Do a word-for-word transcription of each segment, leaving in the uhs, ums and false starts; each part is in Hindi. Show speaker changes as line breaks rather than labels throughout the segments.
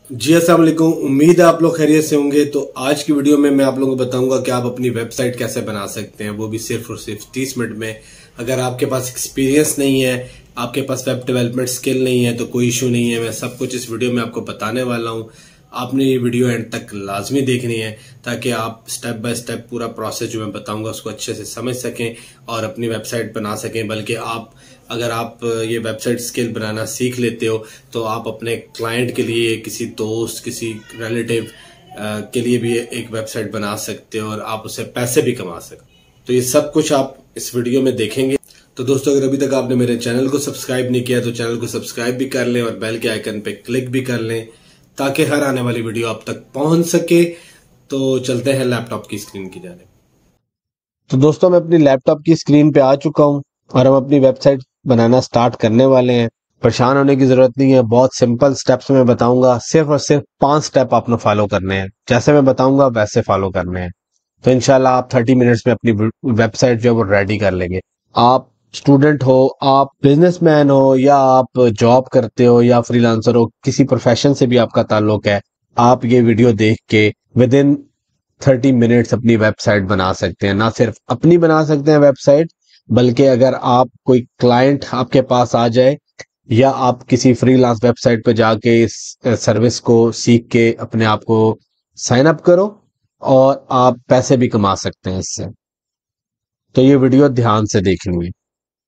जी अस्सलाम वालेकुम। उम्मीद है आप लोग खैरियत से होंगे। तो आज की वीडियो में मैं आप लोगों को बताऊंगा कि आप अपनी वेबसाइट कैसे बना सकते हैं, वो भी सिर्फ और सिर्फ तीस मिनट में। अगर आपके पास एक्सपीरियंस नहीं है, आपके पास वेब डेवलपमेंट स्किल नहीं है, तो कोई इशू नहीं है। मैं सब कुछ इस वीडियो में आपको बताने वाला हूँ। आपने ये वीडियो एंड तक लाजमी देखनी है ताकि आप स्टेप बाय स्टेप पूरा प्रोसेस जो मैं बताऊंगा उसको अच्छे से समझ सकें और अपनी वेबसाइट बना सकें। बल्कि आप अगर आप ये वेबसाइट स्किल बनाना सीख लेते हो तो आप अपने क्लाइंट के लिए, किसी दोस्त, किसी रिलेटिव के लिए भी एक वेबसाइट बना सकते हो और आप उससे पैसे भी कमा सकते हो। तो ये सब कुछ आप इस वीडियो में देखेंगे। तो दोस्तों, अगर अभी तक आपने मेरे चैनल को सब्सक्राइब नहीं किया तो चैनल को सब्सक्राइब भी कर लें और बेल के आइकन पे क्लिक भी कर लें ताकि हर आने वाली वीडियो आप तक पहुंच सके। तो चलते हैं लैपटॉप की स्क्रीन की जाने।
तो दोस्तों, मैं अपनी लैपटॉप की स्क्रीन पे आ चुका हूं और हम अपनी वेबसाइट बनाना स्टार्ट करने वाले हैं। परेशान होने की जरूरत नहीं है, बहुत सिंपल स्टेप्स में बताऊंगा। सिर्फ और सिर्फ पांच स्टेप आपने फॉलो करने हैं, जैसे मैं बताऊंगा वैसे फॉलो करने हैं। तो इंशाल्लाह आप थर्टी मिनट्स में अपनी वेबसाइट जो है वो रेडी कर लेंगे। आप स्टूडेंट हो, आप बिजनेसमैन हो, या आप जॉब करते हो, या फ्रीलांसर हो, किसी प्रोफेशन से भी आपका ताल्लुक है, आप ये वीडियो देख के विद इन थर्टी मिनट्स अपनी वेबसाइट बना सकते हैं। ना सिर्फ अपनी बना सकते हैं वेबसाइट, बल्कि अगर आप कोई क्लाइंट आपके पास आ जाए या आप किसी फ्रीलांस वेबसाइट पर जाके इस सर्विस को सीख के अपने आप को साइन अप करो और आप पैसे भी कमा सकते हैं इससे। तो ये वीडियो ध्यान से देखनी है।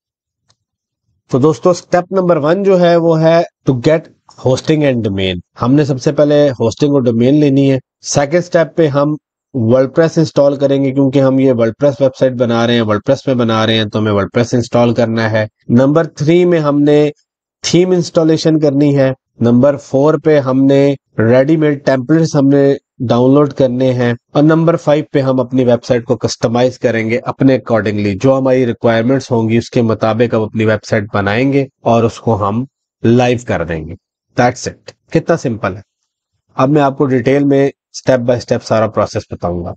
तो दोस्तों, स्टेप नंबर वन जो है वो है to get hosting and domain. हमने सबसे पहले होस्टिंग और डोमेन लेनी है। सेकेंड स्टेप पे हम वर्डप्रेस इंस्टॉल करेंगे, क्योंकि हम ये वर्डप्रेस वेबसाइट बना रहे हैं, वर्डप्रेस में बना रहे हैं, तो हमें वर्डप्रेस इंस्टॉल करना है। नंबर थ्री में हमने थीम इंस्टॉलेशन करनी है। नंबर फोर पे हमने रेडीमेड टेम्पलेट्स हमने डाउनलोड करने हैं। और नंबर फाइव पे हम अपनी वेबसाइट को कस्टमाइज करेंगे अपने अकॉर्डिंगली, जो हमारी रिक्वायरमेंट्स होंगी उसके मुताबिक हम अपनी वेबसाइट बनाएंगे और उसको हम लाइव कर देंगे। That's it. कितना सिंपल है। अब मैं आपको डिटेल में स्टेप बाय स्टेप सारा प्रोसेस बताऊंगा।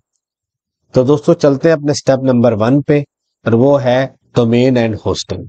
तो दोस्तों, चलते हैं अपने स्टेप नंबर वन पे, और वो है डोमेन एंड होस्टिंग।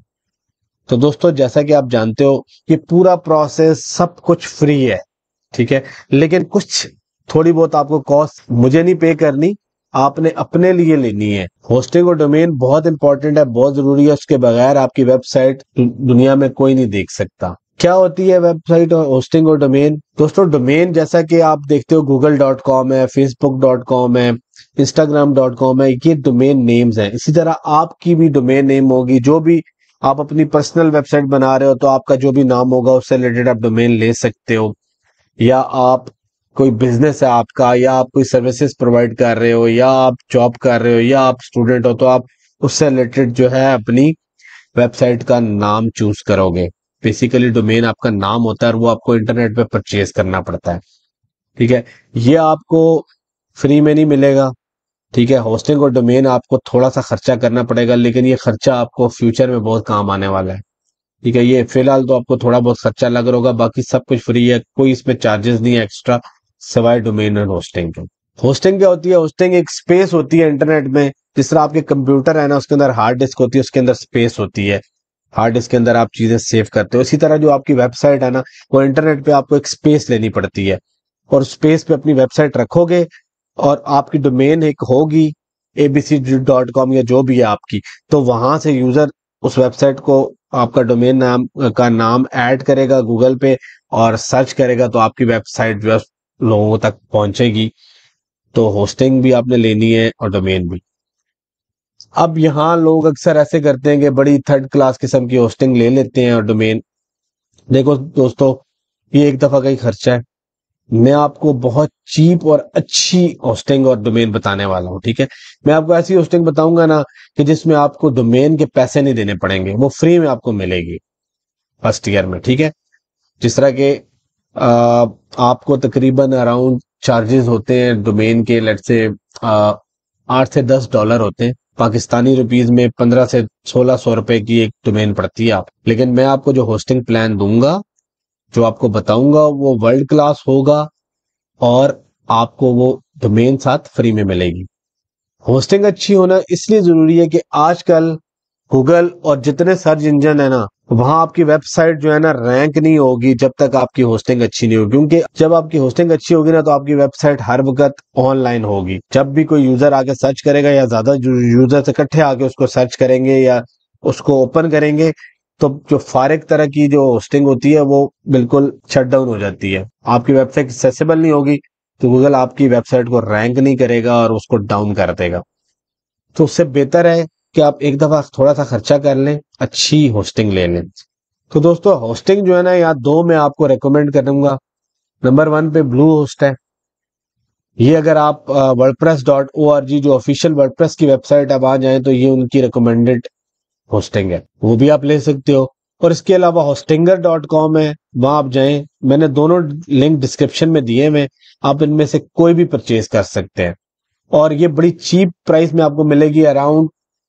तो दोस्तों, जैसा कि आप जानते हो, ये पूरा प्रोसेस सब कुछ फ्री है, ठीक है। लेकिन कुछ थोड़ी बहुत आपको कॉस्ट मुझे नहीं पे करनी, आपने अपने लिए लेनी है। होस्टिंग और डोमेन बहुत इंपॉर्टेंट है, बहुत जरूरी है। उसके बगैर आपकी वेबसाइट दुनिया में कोई नहीं देख सकता। क्या होती है वेबसाइट और होस्टिंग और डोमेन? दोस्तों, डोमेन जैसा कि आप देखते हो गूगल डॉट कॉम है, फेसबुक डॉट कॉम है, इंस्टाग्राम डॉट कॉम है, ये डोमेन नेम्स हैं। इसी तरह आपकी भी डोमेन नेम होगी। जो भी आप अपनी पर्सनल वेबसाइट बना रहे हो तो आपका जो भी नाम होगा उससे रिलेटेड आप डोमेन ले सकते हो। या आप कोई बिजनेस है आपका, या आप कोई सर्विसेज प्रोवाइड कर रहे हो, या आप जॉब कर रहे हो, या आप स्टूडेंट हो, तो आप उससे रिलेटेड जो है अपनी वेबसाइट का नाम चूज करोगे। बेसिकली डोमेन आपका नाम होता है और वो आपको इंटरनेट पे परचेज करना पड़ता है, ठीक है। ये आपको फ्री में नहीं मिलेगा, ठीक है। होस्टिंग और डोमेन आपको थोड़ा सा खर्चा करना पड़ेगा, लेकिन ये खर्चा आपको फ्यूचर में बहुत काम आने वाला है, ठीक है। ये फिलहाल तो आपको थोड़ा बहुत खर्चा लग रहा होगा, बाकी सब कुछ फ्री है, कोई इसमें चार्जेस नहीं है एक्स्ट्रा, सिवाय डोमेन और होस्टिंग के। होस्टिंग क्या होती है? होस्टिंग एक स्पेस होती है इंटरनेट में। जिस तरह आपके कंप्यूटर है ना, उसके अंदर हार्ड डिस्क होती है, उसके अंदर स्पेस होती है। हार्ड डिस्क के अंदर आप चीजें सेव करते हो। इसी तरह जो आपकी वेबसाइट है ना, वो इंटरनेट पे आपको एक स्पेस लेनी पड़ती है, और स्पेस पे अपनी वेबसाइट रखोगे और आपकी डोमेन एक होगी एबीसी डॉट कॉम या जो भी है आपकी, तो वहां से यूजर उस वेबसाइट को, आपका डोमेन नाम का नाम ऐड करेगा गूगल पे और सर्च करेगा, तो आपकी वेबसाइट जो है लोगों तक पहुंचेगी। तो होस्टिंग भी आपने लेनी है और डोमेन भी। अब यहाँ लोग अक्सर ऐसे करते हैं कि बड़ी थर्ड क्लास किस्म की होस्टिंग ले लेते हैं और डोमेन। देखो दोस्तों, ये एक दफा का ही खर्चा है। मैं आपको बहुत चीप और अच्छी होस्टिंग और डोमेन बताने वाला हूँ, ठीक है। मैं आपको ऐसी होस्टिंग बताऊंगा ना कि जिसमें आपको डोमेन के पैसे नहीं देने पड़ेंगे, वो फ्री में आपको मिलेगी फर्स्ट ईयर में, ठीक है। जिस तरह के आ, आपको तकरीबन अराउंड चार्जेस होते हैं डोमेन के, लेट से आठ से दस डॉलर होते हैं। पाकिस्तानी रुपीज में पंद्रह से सोलह सौ रुपए की एक डोमेन पड़ती है आप। लेकिन मैं आपको जो होस्टिंग प्लान दूंगा, जो आपको बताऊंगा, वो वर्ल्ड क्लास होगा और आपको वो डोमेन साथ फ्री में मिलेगी। होस्टिंग अच्छी होना इसलिए जरूरी है कि आजकल गूगल और जितने सर्च इंजन है ना, वहां आपकी वेबसाइट जो है ना रैंक नहीं होगी जब तक आपकी होस्टिंग अच्छी नहीं होगी। क्योंकि जब आपकी होस्टिंग अच्छी होगी ना तो आपकी वेबसाइट हर वक्त ऑनलाइन होगी। जब भी कोई यूजर आके सर्च करेगा या ज्यादा यूजर्स इकट्ठे आके उसको सर्च करेंगे या उसको ओपन करेंगे, तो जो फारिग तरह की जो होस्टिंग होती है वो बिल्कुल शट डाउन हो जाती है। आपकी वेबसाइट एक्सेसिबल नहीं होगी तो गूगल आपकी वेबसाइट को रैंक नहीं करेगा और उसको डाउन कर देगा। तो उससे बेहतर है कि आप एक दफा थोड़ा सा खर्चा कर लें, अच्छी होस्टिंग ले लें। तो दोस्तों होस्टिंग जो है ना, यहाँ दो मैं आपको रेकमेंड करूंगा। नंबर वन पे ब्लू होस्ट है। ये अगर आप WordPress dot O R G जो ऑफिशियल वर्डप्रेस की वेबसाइट आप आ जाए तो ये उनकी रिकमेंडेड होस्टिंग है, वो भी आप ले सकते हो। और इसके अलावा होस्टिंगर डॉट कॉम है, वहां आप जाएं, मैंने दोनों लिंक डिस्क्रिप्शन में दिए हुए, आप इनमें से कोई भी परचेज कर सकते हैं। और ये बड़ी चीप प्राइस में आपको मिलेगी, अराउंड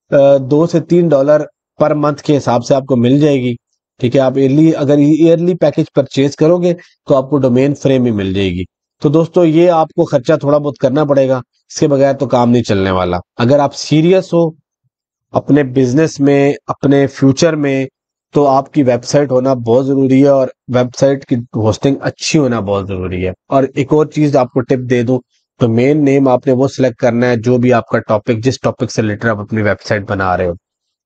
दो से तीन डॉलर पर मंथ के हिसाब से आपको मिल जाएगी। ठीक है, आप ईयरली अगर ईयरली पैकेज परचेज करोगे तो आपको डोमेन फ्री में मिल जाएगी। तो दोस्तों ये आपको खर्चा थोड़ा बहुत करना पड़ेगा, इसके बगैर तो काम नहीं चलने वाला। अगर आप सीरियस हो अपने बिजनेस में, अपने फ्यूचर में, तो आपकी वेबसाइट होना बहुत जरूरी है और वेबसाइट की होस्टिंग अच्छी होना बहुत जरूरी है। और एक और चीज आपको टिप दे दूं, तो मेन नेम आपने वो सिलेक्ट करना है जो भी आपका टॉपिक, जिस टॉपिक से रिलेटेड आप अपनी वेबसाइट बना रहे हो,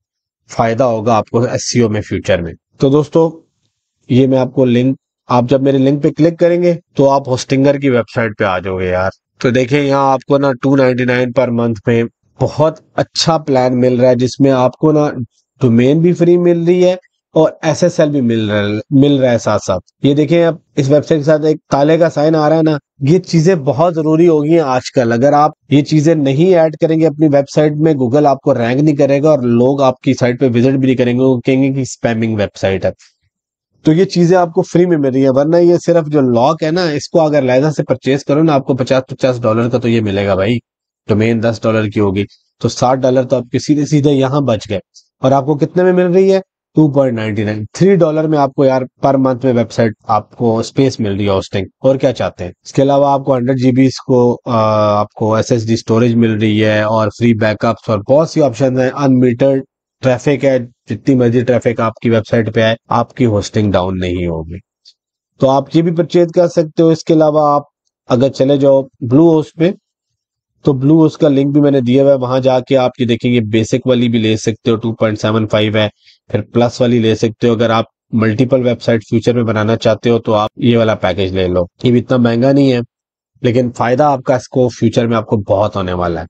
फायदा होगा आपको एसईओ में फ्यूचर में। तो दोस्तों ये मैं आपको लिंक, आप जब मेरे लिंक पे क्लिक करेंगे तो आप होस्टिंगर की वेबसाइट पे आ जाओगे यार। तो देखें यहाँ आपको ना टू नाइनटी नाइन पर मंथ में बहुत अच्छा प्लान मिल रहा है, जिसमें आपको ना डोमेन भी फ्री मिल रही है और एसएसएल भी मिल रहा है मिल रहा है साथ साथ। ये देखें अब इस वेबसाइट के साथ एक ताले का साइन आ रहा है ना, ये चीजें बहुत जरूरी हो गई हैं आजकल। अगर आप ये चीजें नहीं ऐड करेंगे अपनी वेबसाइट में, गूगल आपको रैंक नहीं करेगा और लोग आपकी साइट पे विजिट भी नहीं करेंगे, वो कहेंगे कि स्पैमिंग वेबसाइट है। तो ये चीजें आपको फ्री में मिल रही है, वरना ये सिर्फ जो लॉक है ना, इसको अगर लाइसेंस से परचेज करो ना, आपको पचास पचास डॉलर का तो ये मिलेगा भाई। डोमेन दस डॉलर की होगी तो साठ डॉलर तो आपके सीधे सीधे यहाँ बच गए। और आपको कितने में मिल रही है? Two point ninety nine, three dollar में आपको यार पर मंथ में वेबसाइट आपको स्पेस मिल रही है होस्टिंग। और क्या चाहते हैं? इसके अलावा आपको हंड्रेड जीबी को आ, आपको एस एस डी स्टोरेज मिल रही है और फ्री बैकअप्स और बहुत सी ऑप्शन है। अनमीटर्ड ट्रैफिक है, जितनी मर्जी ट्रैफिक आपकी वेबसाइट पे आए आपकी होस्टिंग डाउन नहीं होगी। तो आप ये भी परचेज कर सकते हो। इसके अलावा आप अगर चले जाओ ब्लू होस्ट पे, तो ब्लू होस्ट का लिंक भी मैंने दिया हुआ है, वहां जाके आप ये देखेंगे बेसिक वाली भी ले सकते हो, टू पॉइंट सेवन फाइव है, फिर प्लस वाली ले सकते हो। अगर आप मल्टीपल वेबसाइट फ्यूचर में बनाना चाहते हो तो आप ये वाला पैकेज ले लो। ये भी इतना महंगा नहीं है, लेकिन फायदा आपका इसको फ्यूचर में आपको बहुत होने वाला है।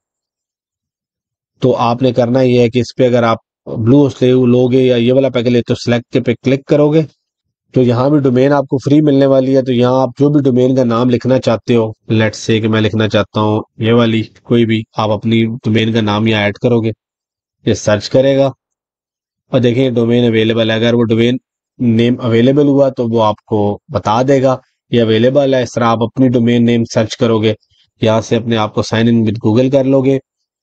तो आपने करना ये है कि इस पे अगर आप ब्लू होस्ट ले लोगे या ये वाला पैकेज लेते हो, सिलेक्ट पे क्लिक करोगे तो यहाँ भी डोमेन आपको फ्री मिलने वाली है। तो यहाँ आप जो भी डोमेन का नाम लिखना चाहते हो, लेट्स से कि मैं लिखना चाहता हूँ ये वाली कोई भी, आप अपनी डोमेन का नाम यहाँ ऐड करोगे, ये सर्च करेगा और देखें डोमेन अवेलेबल है। अगर वो डोमेन नेम अवेलेबल हुआ तो वो आपको बता देगा ये अवेलेबल है। इस तरह आप अपनी डोमेन नेम सर्च करोगे, यहाँ से अपने आप को साइन इन विद गूगल कर लोगे,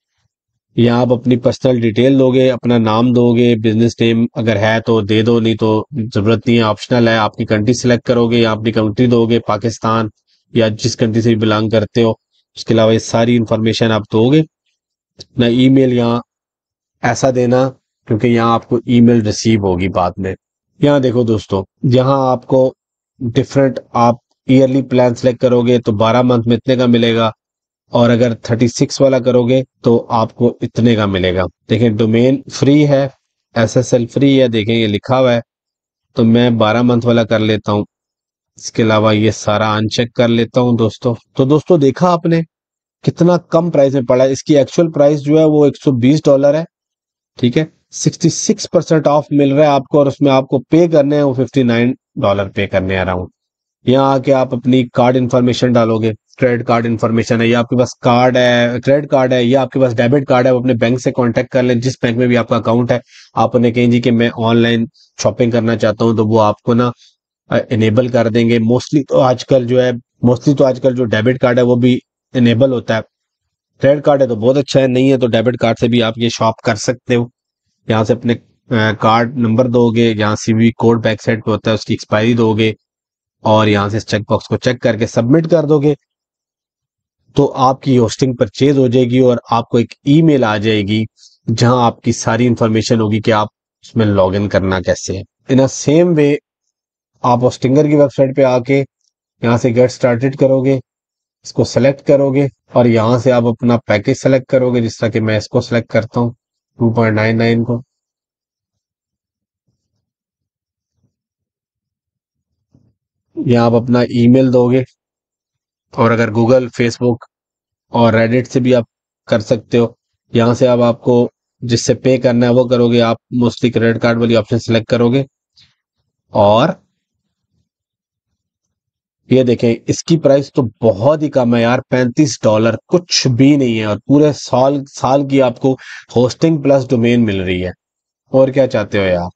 यहाँ आप अपनी पर्सनल डिटेल दोगे, अपना नाम दोगे, बिजनेस नेम अगर है तो दे दो, नहीं तो जरूरत नहीं है, ऑप्शनल है। आपकी कंट्री सिलेक्ट करोगे, यहाँ अपनी कंट्री दोगे, पाकिस्तान या जिस कंट्री से भी बिलोंग करते हो। उसके अलावा ये सारी इंफॉर्मेशन आप दोगे। ना ईमेल यहाँ ऐसा देना क्योंकि यहाँ आपको ईमेल रिसीव होगी बाद में। यहाँ देखो दोस्तों, यहाँ आपको डिफरेंट, आप ईयरली प्लान सेलेक्ट करोगे तो बारह मंथ में इतने का मिलेगा, और अगर थर्टी सिक्स वाला करोगे तो आपको इतने का मिलेगा। देखें डोमेन फ्री है, एसएसएल फ्री है, देखें ये लिखा हुआ है। तो मैं बारह मंथ वाला कर लेता हूँ। इसके अलावा ये सारा अनचेक कर लेता हूँ दोस्तों। तो दोस्तों देखा आपने कितना कम प्राइस में पड़ा है। इसकी एक्चुअल प्राइस जो है वो एक सौ बीस डॉलर है, ठीक है। सिक्सटी सिक्स परसेंट ऑफ मिल रहा है आपको और उसमें आपको पे करने हैं वो फिफ्टी नाइन डॉलर पे करने हैं अराउंड। यहाँ आके आप अपनी कार्ड इन्फॉर्मेशन डालोगे, क्रेडिट कार्ड इन्फॉर्मेशन है, या आपके पास कार्ड है, क्रेडिट कार्ड है, या आपके पास डेबिट कार्ड है, वो अपने बैंक से कांटेक्ट कर लें, जिस बैंक में भी आपका अकाउंट है। आप उन्हें कहें जी कि मैं ऑनलाइन शॉपिंग करना चाहता हूँ, तो वो आपको ना इनेबल कर देंगे। मोस्टली तो आजकल जो है मोस्टली तो आजकल जो डेबिट कार्ड है वो भी इनेबल होता है। क्रेडिट कार्ड है तो बहुत अच्छा है, नहीं है तो डेबिट कार्ड से भी आप ये शॉप कर सकते हो। यहाँ से अपने कार्ड नंबर दोगे, यहाँ सीवी कोड बैक साइड पे होता है, उसकी एक्सपायरी दोगे और यहाँ से इस चेक बॉक्स को चेक करके सबमिट कर दोगे तो आपकी होस्टिंग परचेज हो जाएगी और आपको एक ईमेल आ जाएगी जहां आपकी सारी इंफॉर्मेशन होगी कि आप उसमें लॉग इन करना कैसे है। इन अ सेम वे आप होस्टिंगर की वेबसाइट पे आके यहाँ से गेट स्टार्टेड करोगे, इसको सेलेक्ट करोगे और यहाँ से आप अपना पैकेज सेलेक्ट करोगे, जिस तरह कि मैं इसको सेलेक्ट करता हूँ टू पॉइंट नाइन नाइन को। यहाँ आप अपना ईमेल दोगे और अगर गूगल, फेसबुक और रेडिट से भी आप कर सकते हो। यहाँ से अब आपको जिससे पे करना है वो करोगे, आप मोस्टली क्रेडिट कार्ड वाली ऑप्शन सेलेक्ट करोगे और ये देखें इसकी प्राइस तो बहुत ही कम है यार, पैंतीस डॉलर कुछ भी नहीं है और पूरे साल साल की आपको होस्टिंग प्लस डोमेन मिल रही है। और क्या चाहते हो यार।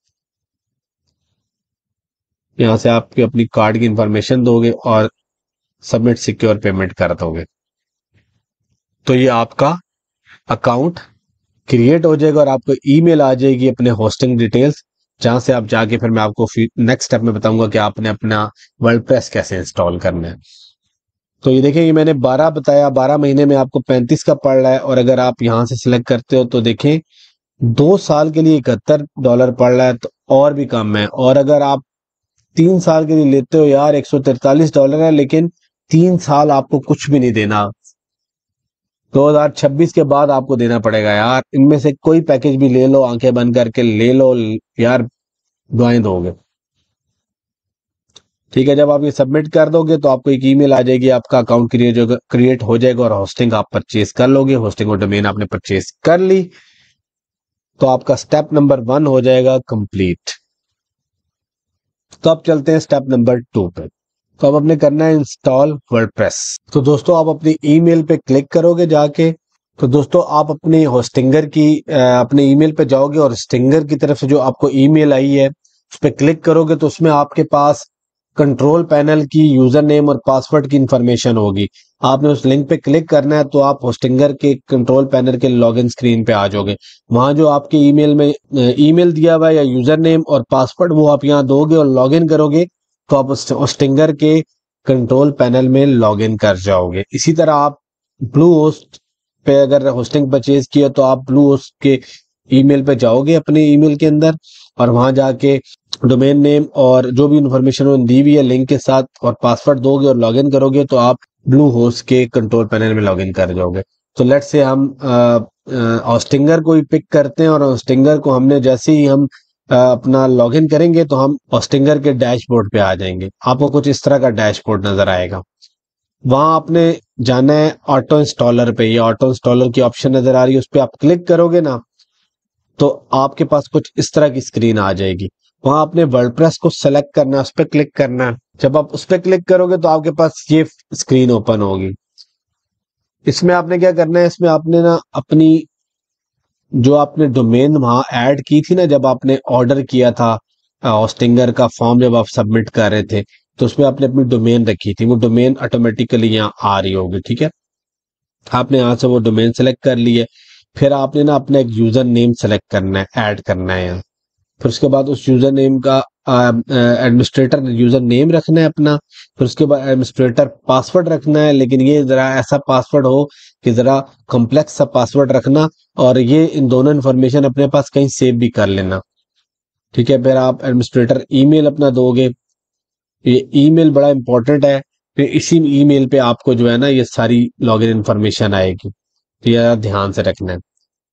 यहाँ से आपकी अपनी कार्ड की इंफॉर्मेशन दोगे और सबमिट सिक्योर पेमेंट कर दोगे तो ये आपका अकाउंट क्रिएट हो जाएगा और आपको ईमेल आ जाएगी अपने होस्टिंग डिटेल्स, जहां से आप जाके फिर मैं आपको नेक्स्ट स्टेप में बताऊंगा कि आपने अपना वर्डप्रेस कैसे इंस्टॉल करना है। तो ये देखें, ये मैंने बारह बताया, बारह महीने में आपको पैंतीस का पड़ रहा है और अगर आप यहां से सिलेक्ट करते हो तो देखें दो साल के लिए इकहत्तर डॉलर पड़ रहा है, तो और भी कम है। और अगर आप तीन साल के लिए लेते हो यार एक सौ तैतालीस डॉलर है, लेकिन तीन साल आपको कुछ भी नहीं देना, दो हज़ार छब्बीस के बाद आपको देना पड़ेगा यार। इनमें से कोई पैकेज भी ले लो, आंखें बंद करके ले लो यार, दुआएं दोगे। ठीक है, जब आप ये सबमिट कर दोगे तो आपको एक ईमेल आ जाएगी, आपका अकाउंट क्रिएट क्रिएट हो जाएगा और होस्टिंग आप परचेज कर लोगे। होस्टिंग और डोमेन आपने परचेज कर ली तो आपका स्टेप नंबर वन हो जाएगा कंप्लीट। तो अब चलते हैं स्टेप नंबर टू पे। तो अब आपने करना है इंस्टॉल वर्डप्रेस। तो दोस्तों आप अपनी ईमेल पे क्लिक करोगे जाके, तो दोस्तों आप अपने होस्टिंगर की अपने ईमेल पे जाओगे और होस्टिंगर की तरफ से जो आपको ईमेल आई है उस पर क्लिक करोगे तो उसमें आपके पास कंट्रोल पैनल की यूजर नेम और पासवर्ड की इंफॉर्मेशन होगी। आपने उस लिंक पे क्लिक करना है तो आप होस्टिंगर के कंट्रोल पैनल के लॉगिन स्क्रीन पे आ जाओगे। वहां जो आपके ईमेल में ईमेल दिया हुआ है या यूजर नेम और पासवर्ड वो आप यहाँ दोगे और लॉगिन करोगे तो आप होस्टिंगर के कंट्रोल पैनल में लॉगिन कर जाओगे। इसी तरह आप ब्लू होस्ट पे अगर होस्टिंग परचेज किया तो आप ब्लू होस्ट के ईमेल पे जाओगे अपने ईमेल के अंदर और वहां जाके डोमेन नेम और जो भी इंफॉर्मेशन दी हुई है लिंक के साथ और पासवर्ड दोगे और लॉगिन करोगे तो आप ब्लू होस्ट के कंट्रोल पैनल में लॉगिन कर जाओगे। तो लेट से हम होस्टिंगर को ही पिक करते हैं और होस्टिंगर को हमने जैसे ही हम आ, अपना लॉगिन करेंगे तो हम होस्टिंगर के डैशबोर्ड पे आ जाएंगे। आपको कुछ इस तरह का डैशबोर्ड नजर आएगा। वहां आपने जाना है ऑटो इंस्टॉलर पे, ये ऑटो इंस्टॉलर की ऑप्शन नजर आ रही है, उस पर आप क्लिक करोगे ना तो आपके पास कुछ इस तरह की स्क्रीन आ जाएगी। वहां आपने वर्डप्रेस को सेलेक्ट करना है, उस पर क्लिक करना है। जब आप उस पर क्लिक करोगे तो आपके पास ये स्क्रीन ओपन होगी। इसमें आपने क्या करना है, इसमें आपने ना अपनी जो आपने डोमेन वहां ऐड की थी ना, जब आपने ऑर्डर किया था होस्टिंगर का फॉर्म जब आप सबमिट कर रहे थे तो उसमें आपने अपनी डोमेन रखी थी, वो डोमेन ऑटोमेटिकली यहाँ आ रही होगी। ठीक है, आपने यहाँ से वो डोमेन सेलेक्ट कर ली है। फिर आपने ना अपना एक यूजर नेम सेलेक्ट करना है, ऐड करना है यहाँ। फिर उसके बाद उस यूजर नेम का एडमिनिस्ट्रेटर यूजर नेम रखना है अपना। फिर उसके बाद एडमिनिस्ट्रेटर पासवर्ड रखना है, लेकिन ये जरा ऐसा पासवर्ड हो कि जरा कॉम्प्लेक्स सा पासवर्ड रखना और ये इन दोनों इन्फॉर्मेशन अपने पास कहीं सेव भी कर लेना। ठीक है, फिर आप एडमिनिस्ट्रेटर ईमेल अपना दोगे, ये ईमेल बड़ा इंपॉर्टेंट है। फिर इसी ईमेल पे आपको जो है ना ये सारी लॉगिन इन्फॉर्मेशन आएगी, तो ये ध्यान से रखना है।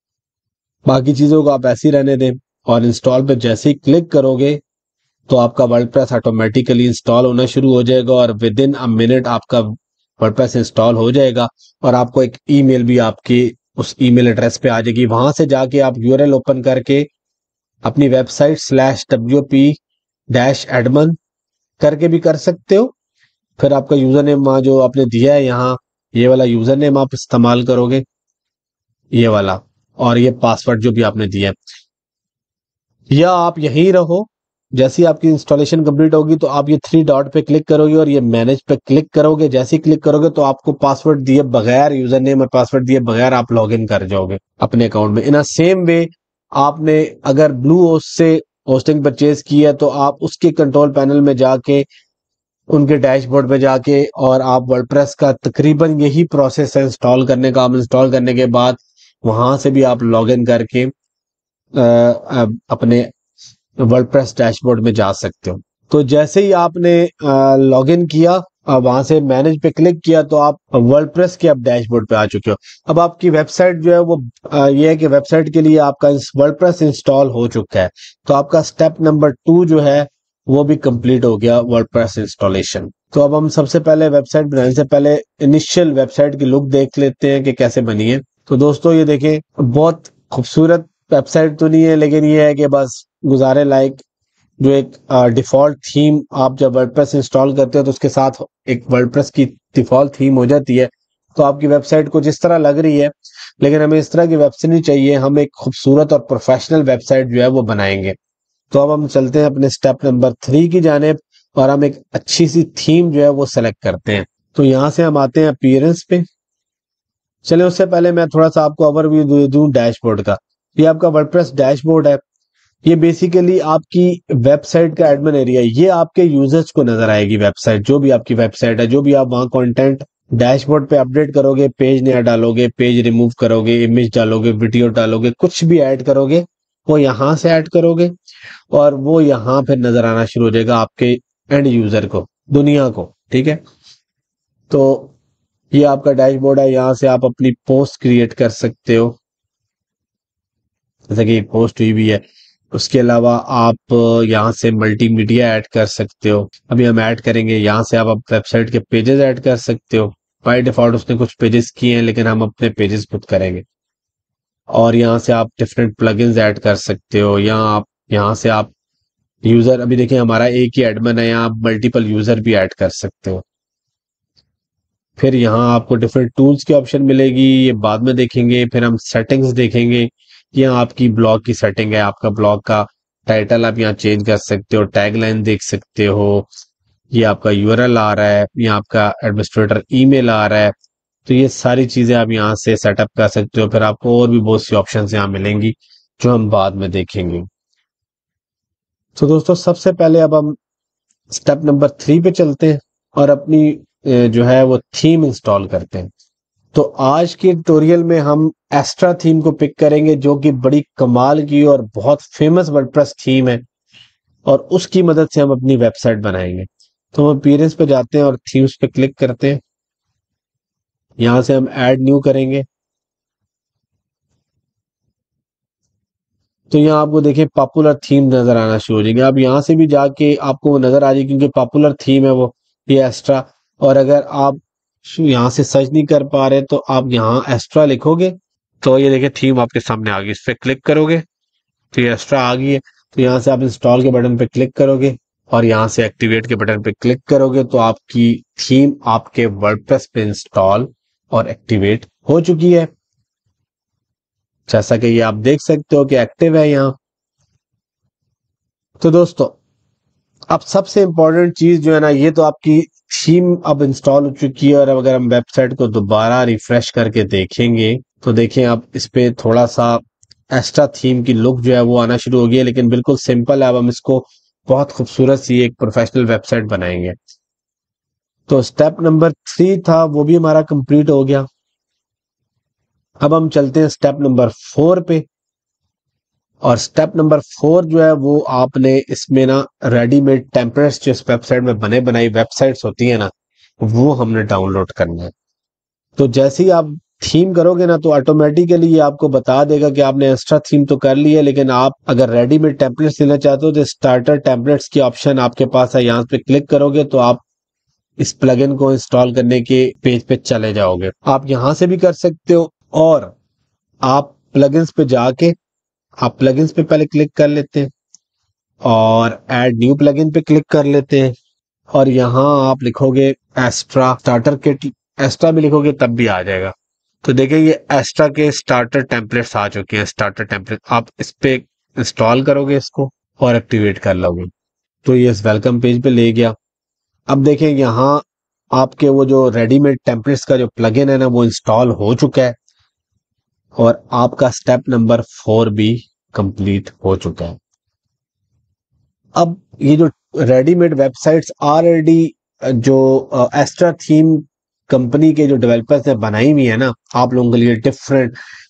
बाकी चीजों को आप ऐसे ही रहने दें और इंस्टॉल पे जैसे ही क्लिक करोगे तो आपका वर्डप्रेस ऑटोमेटिकली इंस्टॉल होना शुरू हो जाएगा और विद इन अ मिनट आपका वर्डप्रेस इंस्टॉल हो जाएगा और आपको एक ईमेल भी आपकी उस ईमेल एड्रेस पे आ जाएगी। वहां से जाके आप यूआरएल ओपन करके अपनी website slash W P dash admin करके भी कर सकते हो। फिर आपका यूजर नेम वहां जो आपने दिया है यहाँ, ये वाला यूजर नेम आप इस्तेमाल करोगे, ये वाला, और ये पासवर्ड जो भी आपने दिया है, या आप यहीं रहो। जैसे ही आपकी इंस्टॉलेशन कंप्लीट होगी तो आप ये थ्री डॉट पे क्लिक करोगे और ये मैनेज पे क्लिक करोगे। जैसे ही क्लिक करोगे तो आपको पासवर्ड दिए बगैर, यूजर नेम और पासवर्ड दिए बगैर आप लॉगिन कर जाओगे अपने अकाउंट में। इन अ सेम वे आपने अगर ब्लू होस्ट से होस्टिंग परचेज की है तो आप उसके कंट्रोल पैनल में जाके उनके डैशबोर्ड पे जाके और आप वर्डप्रेस का तकरीबन यही प्रोसेस है इंस्टॉल करने का। आप इंस्टॉल करने के बाद वहां से भी आप लॉगिन करके आ, अपने वर्डप्रेस डैशबोर्ड में जा सकते हो। तो जैसे ही आपने लॉगिन किया, वहां से मैनेज पे क्लिक किया, तो आप वर्डप्रेस के अब डैशबोर्ड पे आ चुके हो। अब आपकी वेबसाइट जो है वो आ, ये है कि वेबसाइट के लिए आपका वर्डप्रेस इंस्टॉल हो चुका है। तो आपका स्टेप नंबर टू जो है वो भी कंप्लीट हो गया, वर्डप्रेस इंस्टॉलेशन। तो अब हम सबसे पहले वेबसाइट बनाने से पहले इनिशियल वेबसाइट की लुक देख लेते हैं कि कैसे बनी है। तो दोस्तों ये देखें, बहुत खूबसूरत वेबसाइट तो नहीं है, लेकिन ये है कि बस गुजारे लायक। जो एक डिफॉल्ट थीम आप जब वर्डप्रेस इंस्टॉल करते हो तो उसके साथ एक वर्डप्रेस की डिफॉल्ट थीम हो जाती है। तो आपकी वेबसाइट कुछ इस तरह लग रही है, लेकिन हमें इस तरह की वेबसाइट नहीं चाहिए, हम एक खूबसूरत और प्रोफेशनल वेबसाइट जो है वो बनाएंगे। तो अब हम चलते हैं अपने स्टेप नंबर थ्री की जानिब और हम एक अच्छी सी थीम जो है वो सेलेक्ट करते हैं। तो यहाँ से हम आते हैं अपीयरेंस पे। चलिए उससे पहले मैं थोड़ा सा आपको ओवरव्यू दे दूं डैशबोर्ड का। ये आपका वर्डप्रेस डैशबोर्ड है। ये बेसिकली आपकी वेबसाइट का एडमिन एरिया है। ये आपके यूजर्स को नजर आएगी वेबसाइट, जो भी आपकी वेबसाइट है, जो भी आप वहां कंटेंट डैशबोर्ड पे अपडेट करोगे, पेज नया डालोगे, पेज रिमूव करोगे, इमेज डालोगे, वीडियो डालोगे, कुछ भी ऐड करोगे, वो यहाँ से ऐड करोगे और वो यहाँ पे नजर आना शुरू हो जाएगा आपके एंड यूजर को, दुनिया को। ठीक है, तो ये आपका डैशबोर्ड है। यहाँ से आप अपनी पोस्ट क्रिएट कर सकते हो, जैसे कि पोस्ट हुई भी है। उसके अलावा आप यहाँ से मल्टीमीडिया ऐड कर सकते हो। अभी हम ऐड करेंगे। यहाँ से आप वेबसाइट के पेजेस ऐड कर सकते हो। बाय डिफॉल्ट उसने कुछ पेजेस किए हैं, लेकिन हम अपने पेजेस खुद करेंगे। और यहाँ से आप डिफरेंट प्लगइन्स ऐड कर सकते हो। यहाँ आप यहाँ से आप यूजर, अभी देखिए हमारा एक ही एडमिन है, यहाँ आप मल्टीपल यूजर भी ऐड कर सकते हो। फिर यहाँ आपको डिफरेंट टूल्स की ऑप्शन मिलेगी, ये बाद में देखेंगे। फिर हम सेटिंग्स देखेंगे। यहाँ आपकी ब्लॉग की सेटिंग है, आपका ब्लॉग का टाइटल आप यहाँ चेंज कर सकते हो, टैगलाइन देख सकते हो, ये आपका यूआरएल आ रहा है, यहाँ आपका एडमिनिस्ट्रेटर ईमेल आ रहा है। तो ये सारी चीजें आप यहाँ से सेटअप कर सकते हो। फिर आपको और भी बहुत सी ऑप्शन यहाँ मिलेंगी जो हम बाद में देखेंगे। तो दोस्तों सबसे पहले अब हम स्टेप नंबर थ्री पे चलते हैं और अपनी जो है वो थीम इंस्टॉल करते हैं। तो आज के ट्यूटोरियल में हम एस्ट्रा थीम को पिक करेंगे, जो कि बड़ी कमाल की और बहुत फेमस वर्डप्रेस थीम है, और उसकी मदद से हम अपनी वेबसाइट बनाएंगे। तो हम अपीयरेंस पे जाते हैं और थीम्स पे क्लिक करते हैं। यहां से हम ऐड न्यू करेंगे। तो यहाँ आपको देखिए पॉपुलर थीम नजर आना शुरू हो जाएगी। अब यहाँ से भी जाके आपको वो नजर आ जाएगी, क्योंकि पॉपुलर थीम है वो, ये एक्स्ट्रा। और अगर आप यहाँ से सर्च नहीं कर पा रहे तो आप यहाँ एक्स्ट्रा लिखोगे, तो ये देखिए थीम आपके सामने आ गई। इस पे क्लिक करोगे तो ये एक्स्ट्रा आ गई है। तो यहाँ से आप इंस्टॉल के बटन पे क्लिक करोगे और यहाँ से एक्टिवेट के बटन पे क्लिक करोगे, तो आपकी थीम आपके वर्डप्रेस पे इंस्टॉल और एक्टिवेट हो चुकी है। जैसा कि ये आप देख सकते हो कि एक्टिव है यहाँ। तो दोस्तों अब सबसे इंपॉर्टेंट चीज जो है ना, ये तो आपकी थीम अब इंस्टॉल हो चुकी है। और अब अगर हम वेबसाइट को दोबारा रिफ्रेश करके देखेंगे तो देखें अब इस पे थोड़ा सा एक्स्ट्रा थीम की लुक जो है वो आना शुरू हो गई है, लेकिन बिल्कुल सिंपल है। अब हम इसको बहुत खूबसूरत सी एक प्रोफेशनल वेबसाइट बनाएंगे। तो स्टेप नंबर थ्री था वो भी हमारा कंप्लीट हो गया। अब हम चलते हैं स्टेप नंबर फोर पे। और स्टेप नंबर फोर जो है वो आपने इसमें ना रेडीमेड टेम्पलेट्स जो इस वेबसाइट में बने बनाई वेबसाइट्स होती है ना, वो हमने डाउनलोड करना है। तो जैसे ही आप थीम करोगे ना, तो ऑटोमेटिकली ये आपको बता देगा कि आपने एक्स्ट्रा थीम तो कर ली है, लेकिन आप अगर रेडीमेड टेम्पलेट्स लेना चाहते हो तो स्टार्टर टेम्पलेट्स की ऑप्शन आपके पास है। यहाँ पे क्लिक करोगे तो आप इस प्लगइन को इंस्टॉल करने के पेज पे चले जाओगे। आप यहाँ से भी कर सकते हो, और आप प्लगइन्स पे जाके आप प्लगइन्स पे पहले क्लिक कर लेते हैं और ऐड न्यू प्लगइन पे क्लिक कर लेते हैं। और यहाँ आप लिखोगे एक्स्ट्रा स्टार्टर किट, एक्स्ट्रा भी लिखोगे तब भी आ जाएगा। तो देखिए ये एक्स्ट्रा के स्टार्टर टेम्पलेट्स आ चुके हैं। स्टार्टर टेम्पलेट आप इस पे इंस्टॉल करोगे इसको और एक्टिवेट कर लोगे, तो ये इस वेलकम पेज पे ले गया। अब देखें यहाँ आपके वो जो रेडीमेड टेम्पलेट्स का जो प्लगइन है ना, वो इंस्टॉल हो चुका है और आपका स्टेप नंबर फोर भी कंप्लीट हो चुका है। अब ये जो रेडीमेड वेबसाइट्स ऑलरेडी जो एक्स्ट्रा थीम कंपनी के जो डेवलपर्स ने बनाई हुई है ना आप लोगों के लिए different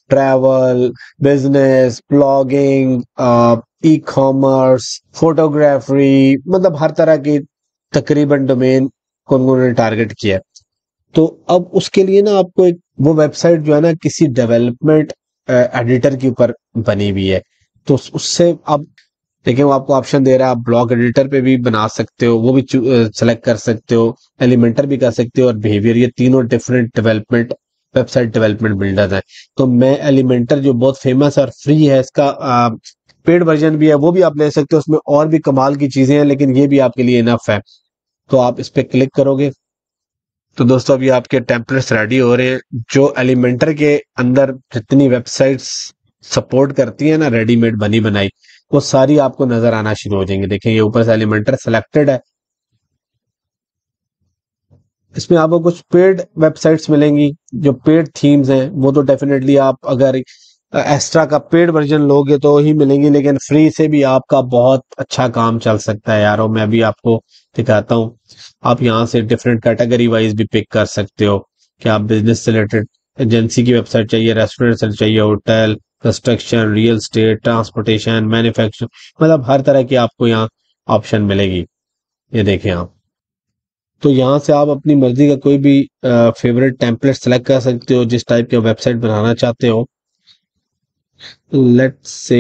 travel, business, blogging, e commerce, photography, मतलब हर तरह की तकरीबन डोमेन को उन्होंने टारगेट किया है। तो अब उसके लिए ना आपको एक वो वेबसाइट जो है ना किसी डेवलपमेंट एडिटर के ऊपर बनी हुई है। तो उस- उससे आप देखिए वो आपको ऑप्शन दे रहा है, आप ब्लॉग एडिटर पे भी बना सकते हो, वो भी सेलेक्ट कर सकते हो, एलिमेंटर भी कर सकते हो और बिहेवियर, ये तीनों different development website development builder है। तो मैं एलिमेंटर जो बहुत फेमस है और फ्री है, इसका पेड वर्जन भी है, वो भी आप ले सकते हो। उसमें और भी कमाल की चीजें हैं, लेकिन ये भी आपके लिए इनफ है। तो आप इस पे क्लिक करोगे तो दोस्तों अभी आपके टेम्पलेट्स रेडी हो रहे हैं। जो एलिमेंटर के अंदर जितनी वेबसाइट्स सपोर्ट करती है ना रेडीमेड बनी बनाई, वो सारी आपको नजर आना शुरू हो जाएंगे। देखें ये ऊपर से एलिमेंटर सेलेक्टेड है। इसमें आपको कुछ पेड वेबसाइट्स मिलेंगी, जो पेड थीम्स हैं वो तो डेफिनेटली आप अगर एक्स्ट्रा का पेड वर्जन लोगे तो ही मिलेंगी, लेकिन फ्री से भी आपका बहुत अच्छा काम चल सकता है यारो। मैं अभी आपको दिखाता हूँ। आप यहाँ से डिफरेंट कैटेगरी वाइज भी पिक कर सकते हो कि आप बिजनेस से रिलेटेड, एजेंसी की वेबसाइट चाहिए, रेस्टोरेंट से चाहिए, hotel, construction, real estate, transportation, manufacturing, मतलब हर तरह की आपको यहाँ ऑप्शन मिलेगी। ये देखें आप। तो यहाँ से आप अपनी मर्जी का कोई भी फेवरेट टेम्पलेट सेलेक्ट कर सकते हो, जिस टाइप की वेबसाइट बनाना चाहते हो। लेट्स से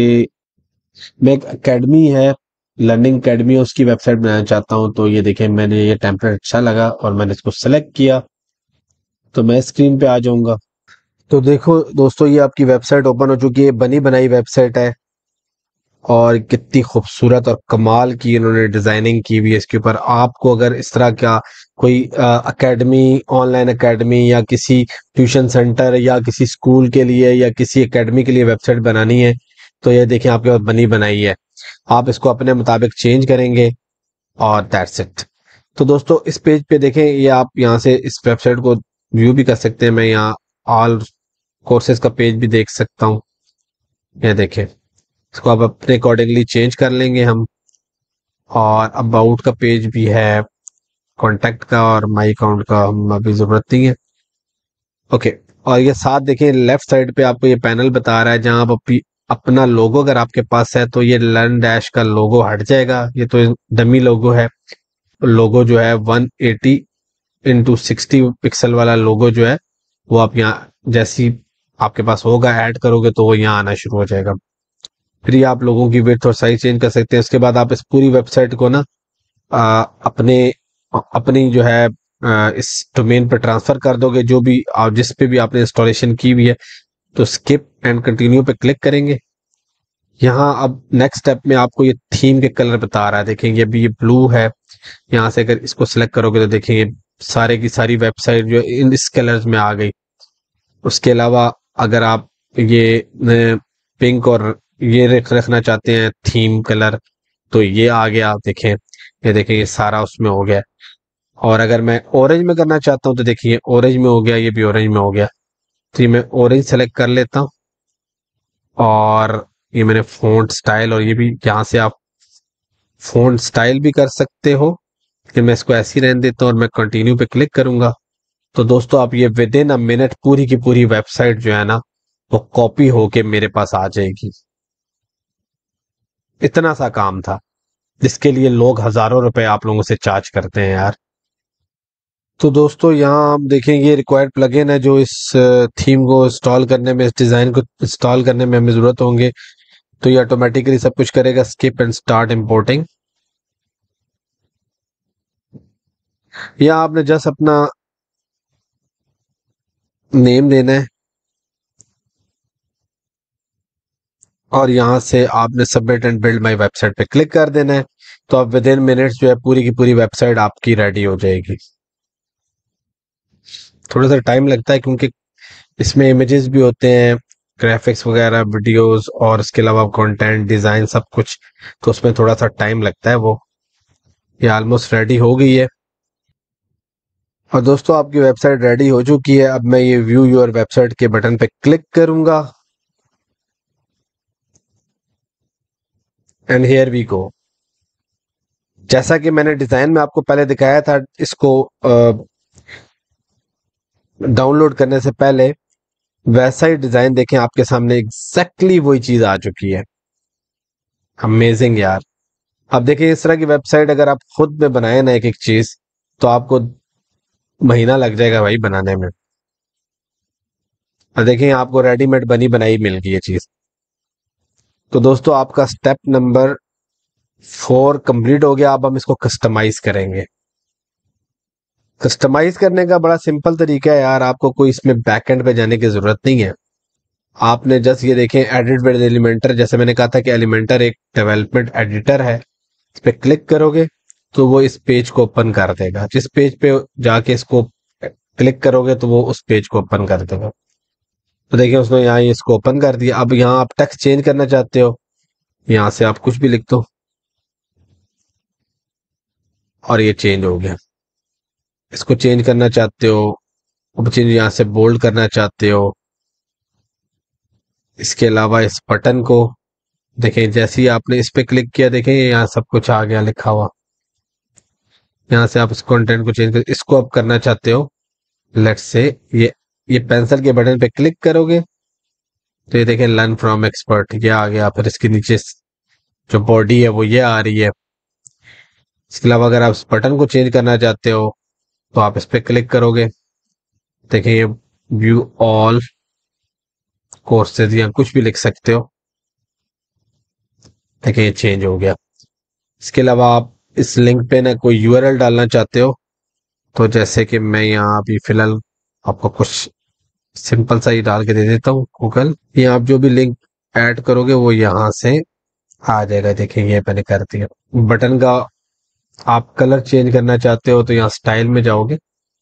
मैं एक एकेडमी है, लर्निंग एकेडमी, उसकी वेबसाइट बनाना चाहता हूँ। तो ये देखें मैंने ये टेम्पलेट अच्छा लगा और मैंने इसको सेलेक्ट किया। तो मैं स्क्रीन पे आ जाऊंगा। तो देखो दोस्तों ये आपकी वेबसाइट ओपन हो चुकी है, बनी बनाई वेबसाइट है और कितनी खूबसूरत और कमाल की इन्होंने डिजाइनिंग की हुई है इसके ऊपर। आपको अगर इस तरह का कोई एकेडमी, ऑनलाइन एकेडमी या किसी ट्यूशन सेंटर या किसी स्कूल के लिए या किसी एकेडमी के लिए वेबसाइट बनानी है, तो ये देखें आपके पास बनी बनाई है। आप इसको अपने मुताबिक चेंज करेंगे और दैट्स इट। तो दोस्तों इस पेज पे देखें, ये आप यहाँ से इस वेबसाइट को व्यू भी कर सकते हैं। मैं यहाँ ऑल कोर्सेज का पेज भी देख सकता हूँ। ये देखें, इसको आप अपने अकॉर्डिंगली चेंज कर लेंगे हम। और अबाउट का पेज भी है, कॉन्टैक्ट का और माई अकाउंट का हम अभी जरूरत नहीं है। ओके। और ये साथ देखिए लेफ्ट साइड पे आपको ये पैनल बता रहा है, जहां आप अपनी अपना लोगो अगर आपके पास है तो ये लर्न डैश का लोगो हट जाएगा। ये तो डमी लोगो है। लोगो जो है one eighty into sixty pixel वाला लोगो जो है वो आप यहाँ जैसी आपके पास होगा ऐड करोगे तो वो यहाँ आना शुरू हो जाएगा। फिर ये आप लोगों की विड्थ और साइज चेंज कर सकते हैं। उसके बाद आप इस पूरी वेबसाइट को ना आ, अपने अपनी जो है आ, इस डोमेन पर ट्रांसफर कर दोगे, जो भी आप जिस पे भी आपने इंस्टॉलेशन की हुई है। तो स्किप एंड कंटिन्यू पे क्लिक करेंगे। यहाँ अब नेक्स्ट स्टेप में आपको ये थीम के कलर बता रहा है। देखेंगे अभी ये ब्लू है। यहाँ से अगर इसको सिलेक्ट करोगे तो देखेंगे सारे की सारी वेबसाइट जो इन इस कलर्स में आ गई। उसके अलावा अगर आप ये पिंक और ये रख रखना चाहते हैं थीम कलर, तो ये आ गया। आप देखें, ये देखें ये सारा उसमें हो गया। और अगर मैं ऑरेंज में करना चाहता हूँ तो देखिए ऑरेंज में हो गया, ये भी ऑरेंज में हो गया। तो ये मैं ऑरेंज सेलेक्ट कर लेता हूँ। और ये मैंने फ़ॉन्ट स्टाइल, और ये भी यहाँ से आप फ़ॉन्ट स्टाइल भी कर सकते हो कि मैं इसको ऐसे ही रहने देता हूँ और मैं कंटिन्यू पे क्लिक करूंगा। तो दोस्तों आप ये विद इन अ मिनट पूरी की पूरी वेबसाइट जो है ना वो कॉपी होके मेरे पास आ जाएगी। इतना सा काम था जिसके लिए लोग हजारों रुपए आप लोगों से चार्ज करते हैं यार। तो दोस्तों यहाँ आप देखेंगे रिक्वायर्ड प्लगइन है जो इस थीम को इंस्टॉल करने में, इस डिजाइन को इंस्टॉल करने में हमें जरूरत होंगे। तो ये ऑटोमेटिकली सब कुछ करेगा। Skip and start importing. या आपने जस्ट अपना नेम देना है और यहाँ से आपने submit and build my website पे क्लिक कर देना है। तो अब विद इन मिनट्स जो है पूरी की पूरी वेबसाइट आपकी रेडी हो जाएगी। थोड़ा सा टाइम लगता है क्योंकि इसमें इमेजेस भी होते हैं, ग्राफिक्स वगैरह, वीडियोस और इसके अलावा कंटेंट डिजाइन सब कुछ। तो उसमें थोड़ा सा टाइम लगता है। वो ये ऑलमोस्ट रेडी हो गई है। और दोस्तों आपकी वेबसाइट रेडी हो चुकी है। अब मैं ये व्यू योर वेबसाइट के बटन पे क्लिक करूंगा एंड हियर वी गो। जैसा कि मैंने डिजाइन में आपको पहले दिखाया था, इसको डाउनलोड करने से पहले वैसा ही डिजाइन देखें आपके सामने, एग्जैक्टली वही चीज आ चुकी है। अमेजिंग यार। अब देखिए इस तरह की वेबसाइट अगर आप खुद में बनाए ना एक एक चीज, तो आपको महीना लग जाएगा भाई बनाने में। और देखिए आपको रेडीमेड बनी बनाई मिल गई ये चीज। तो दोस्तों आपका स्टेप नंबर फोर कंप्लीट हो गया। अब हम इसको कस्टमाइज करेंगे। कस्टमाइज करने का बड़ा सिंपल तरीका है यार, आपको कोई इसमें बैकएंड पे जाने की जरूरत नहीं है। आपने जस्ट ये देखें एडिट विद एलिमेंटर, जैसे मैंने कहा था कि एलिमेंटर एक डेवलपमेंट एडिटर है, इस पे क्लिक करोगे तो वो इस पेज को ओपन कर देगा। जिस पेज पे जाके इसको क्लिक करोगे तो वो उस पेज को ओपन कर देगा। तो देखिए उसने यहाँ ये इसको ओपन कर दिया। अब यहाँ आप टेक्स्ट चेंज करना चाहते हो, यहाँ से आप कुछ भी लिख दो और ये चेंज हो गया। इसको चेंज करना चाहते हो, अब चेंज यहाँ से बोल्ड करना चाहते हो। इसके अलावा इस बटन को देखें, जैसे ही आपने इस पे क्लिक किया देखें यहाँ सब कुछ आ गया लिखा हुआ। यहाँ से आप इस कंटेंट को चेंज कर, इसको आप करना चाहते हो, लेट्स से ये ये पेंसिल के बटन पे क्लिक करोगे तो ये देखें लर्न फ्रॉम एक्सपर्ट ये आ गया। फिर इसके नीचे जो बॉडी है वो ये आ रही है। इसके अलावा अगर आप इस बटन को चेंज करना चाहते हो तो आप इस पे क्लिक करोगे, देखें ये व्यू ऑल कोर्सेज या कुछ भी लिख सकते हो। देखें ये चेंज हो गया। इसके अलावा आप इस लिंक पे ना कोई यूआरएल डालना चाहते हो, तो जैसे कि मैं यहाँ अभी फिलहाल आपको कुछ सिंपल सा ही डाल के दे देता हूँ गूगल। ये आप जो भी लिंक ऐड करोगे वो यहाँ से आ जाएगा। देखिए ये मैंने कर दिया। बटन का आप कलर चेंज करना चाहते हो तो यहाँ स्टाइल में जाओगे,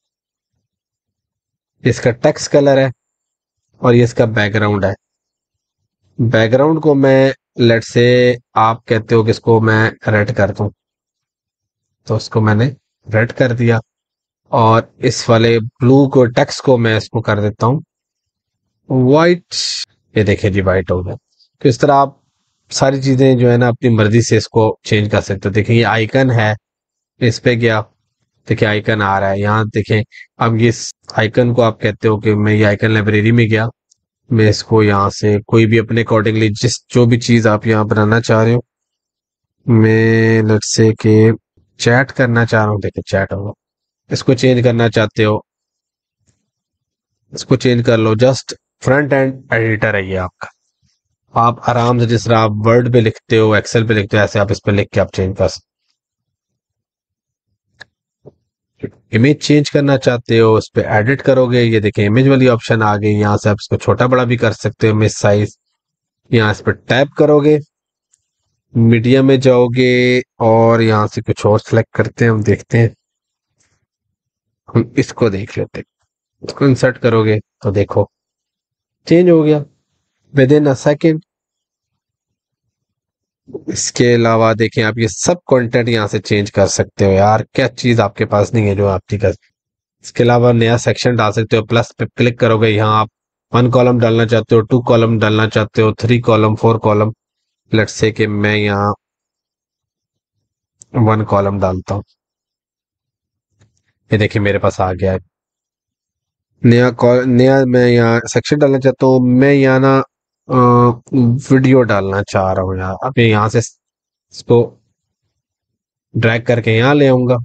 इसका टेक्स्ट कलर है और ये इसका बैकग्राउंड है। बैकग्राउंड को मैं लेट से आप कहते हो कि इसको मैं रेड कर दूं, तो इसको मैंने रेड कर दिया। और इस वाले ब्लू को टेक्स्ट को मैं इसको कर देता हूँ वाइट। ये देखिए जी वाइट हो गया। तो इस तरह आप सारी चीजें जो है ना अपनी मर्जी से इसको चेंज कर सकते हो। देखिए ये आइकन है, इस पे गया, देखिए आइकन आ रहा है यहाँ। देखें अब ये आइकन को आप कहते हो कि मैं ये आइकन लाइब्रेरी में गया, मैं इसको यहाँ से कोई भी अपने अकॉर्डिंगली जिस जो भी चीज आप यहाँ बनाना चाह रहे हो, मैं लेट्स से कि चैट करना चाह रहा हूँ। देखिए चैट होगा, इसको चेंज करना चाहते हो इसको चेंज कर लो। जस्ट फ्रंट एंड एडिटर है ये आपका। आप आराम से जिस तरह आप वर्ड पे लिखते हो एक्सेल पे लिखते हो ऐसे आप इस पे लिख के आप चेंज कर सकते। इमेज चेंज करना चाहते हो उस पे एडिट करोगे, ये देखिए इमेज वाली ऑप्शन आ गई। यहाँ से आप इसको छोटा बड़ा भी कर सकते हो, इमेज साइज। यहाँ इस पे टैप करोगे, मीडिया में जाओगे और यहाँ से कुछ और सिलेक्ट करते हैं, हम देखते हैं। हम इसको देख लेते हैं, इसको इंसर्ट करोगे तो देखो चेंज हो गया विद इन अ सेकेंड। इसके अलावा देखें आप ये सब कंटेंट यहाँ से चेंज कर सकते हो यार, क्या चीज आपके पास नहीं है जो आपकी कर। इसके अलावा नया सेक्शन डाल सकते हो, प्लस पे क्लिक करोगे, यहाँ आप वन कॉलम डालना चाहते हो, टू कॉलम डालना चाहते हो, three column, four column. Let's say कि मैं यहाँ वन कॉलम डालता हूँ, ये देखिए मेरे पास आ गया है नया कॉल नया। मैं यहाँ सेक्शन डालना चाहता हूँ, मैं यहाँ ना वीडियो डालना चाह रहा हूँ यार। अब यहाँ से इसको ड्रैग करके यहाँ ले आऊंगा।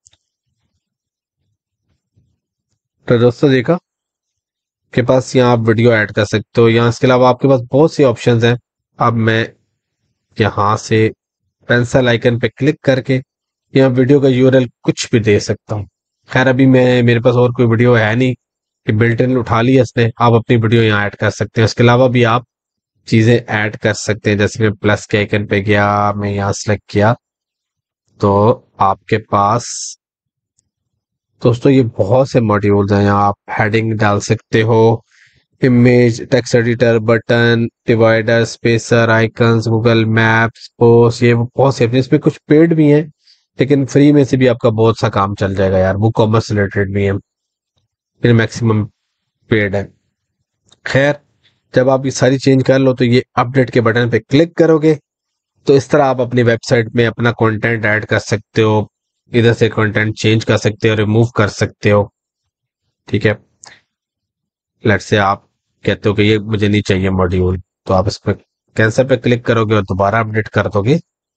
तो दोस्तों देखा के पास यहाँ आप वीडियो ऐड कर सकते हो। यहाँ इसके अलावा आपके पास बहुत सी ऑप्शंस हैं। अब मैं यहाँ से पेंसिल आइकन पे क्लिक करके यहाँ वीडियो का यूआरएल कुछ भी दे सकता हूँ। खैर अभी मैं मेरे पास और कोई वीडियो है नहीं कि बिल्ट इन उठा लिया इसने, आप अपनी वीडियो यहाँ ऐड कर सकते हैं। इसके अलावा भी आप चीजें ऐड कर सकते हैं, जैसे मैं प्लस के आइकन पे गया, मैं यहाँ सेलेक्ट किया तो आपके पास दोस्तों ये बहुत से मॉड्यूल्स हैं। यहाँ आप हेडिंग डाल सकते हो, image, text editor, button, divider, spacer, icons, Google maps, post, ये बहुत से। इसमें कुछ पेड भी हैं लेकिन फ्री में से भी आपका बहुत सा काम चल जाएगा यार। बुक कॉमर्स रिलेटेड भी है, फिर मैक्सिमम पेड है। खैर जब आप ये सारी चेंज कर लो तो ये अपडेट के बटन पे क्लिक करोगे तो इस तरह आप अपनी वेबसाइट में अपना कंटेंट ऐड कर सकते हो, इधर से कंटेंट चेंज कर सकते हो, रिमूव कर सकते हो। ठीक है, लेट्स से आप कहते हो कि ये मुझे नहीं चाहिए मॉड्यूल, तो आप इस पर कैंसिल पे क्लिक करोगे और दोबारा अपडेट कर दोगे